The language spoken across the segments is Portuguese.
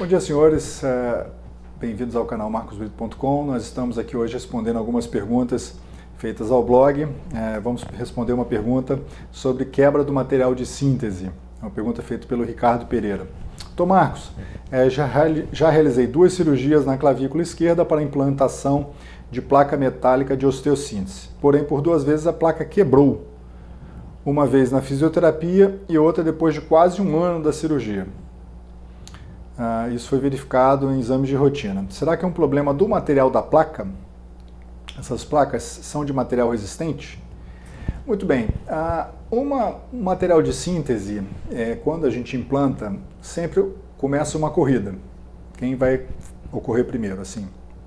Bom dia, senhores. Bem-vindos ao canal marcosbrito.com. Nós estamos aqui hoje respondendo algumas perguntas feitas ao blog. Vamos responder uma pergunta sobre quebra do material de síntese. É uma pergunta feita pelo Ricardo Pereira. Tô Marcos, já realizei 2 cirurgias na clavícula esquerda para implantação de placa metálica de osteossíntese. Porém, por 2 vezes a placa quebrou. Uma vez na fisioterapia e outra depois de quase 1 ano da cirurgia. Isso foi verificado em exames de rotina. Será que é um problema do material da placa? Essas placas são de material resistente? Muito bem, um material de síntese, quando a gente implanta, sempre começa uma corrida. Quem vai ocorrer primeiro, assim?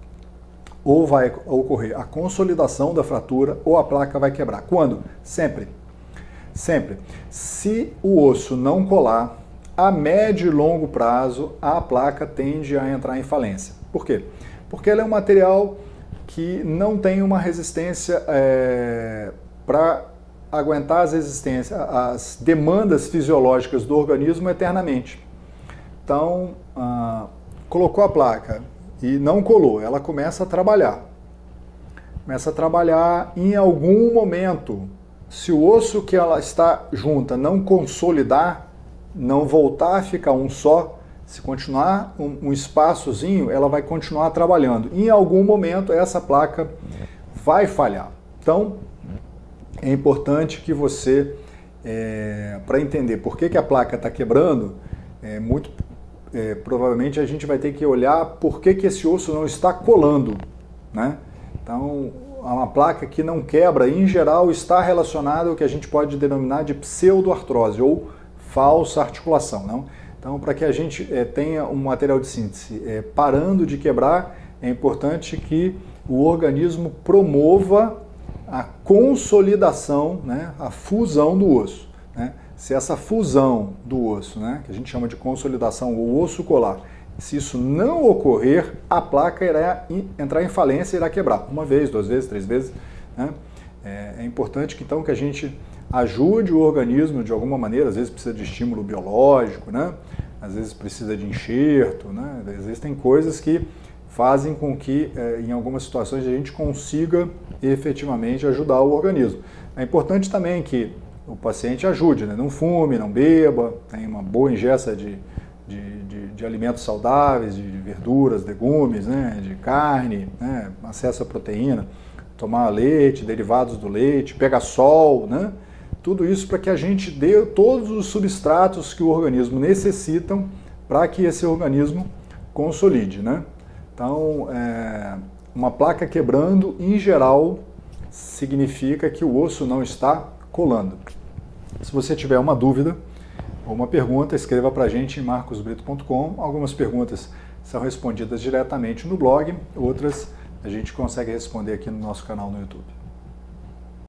Ou vai ocorrer a consolidação da fratura ou a placa vai quebrar. Quando? Sempre. Sempre. Se o osso não colar, a médio e longo prazo, a placa tende a entrar em falência. Por quê? Porque ela é um material que não tem uma resistência para aguentar as demandas fisiológicas do organismo eternamente. Então, colocou a placa e não colou, ela começa a trabalhar. Começa a trabalhar em algum momento. Se o osso que ela está junta não consolidar, não voltar a ficar um só, se continuar um espaçozinho, ela vai continuar trabalhando. Em algum momento essa placa vai falhar. Então, é importante que você, para entender por que a placa está quebrando, provavelmente a gente vai ter que olhar por que esse osso não está colando, né? Então, uma placa que não quebra, em geral, está relacionada ao que a gente pode denominar de pseudoartrose, ou falsa articulação. Não? Então, para que a gente tenha um material de síntese parando de quebrar, é importante que o organismo promova a consolidação, né, a fusão do osso. Né? Se essa fusão do osso, né, que a gente chama de consolidação, o osso colar, se isso não ocorrer, a placa irá entrar em falência e irá quebrar. 1 vez, 2 vezes, 3 vezes. Né? É importante então que a gente ajude o organismo de alguma maneira, às vezes precisa de estímulo biológico, né? Às vezes precisa de enxerto, né? Existem coisas que fazem com que, em algumas situações, a gente consiga efetivamente ajudar o organismo. É importante também que o paciente ajude, né? Não fume, não beba, tenha uma boa ingesta de alimentos saudáveis, de verduras, legumes, né? De carne, né? Acesso à proteína, tomar leite, derivados do leite, pega sol, né? Tudo isso para que a gente dê todos os substratos que o organismo necessita para que esse organismo consolide, né? Então, uma placa quebrando, em geral, significa que o osso não está colando. Se você tiver uma dúvida ou uma pergunta, escreva para a gente em marcosbrito.com. Algumas perguntas são respondidas diretamente no blog, outras a gente consegue responder aqui no nosso canal no YouTube.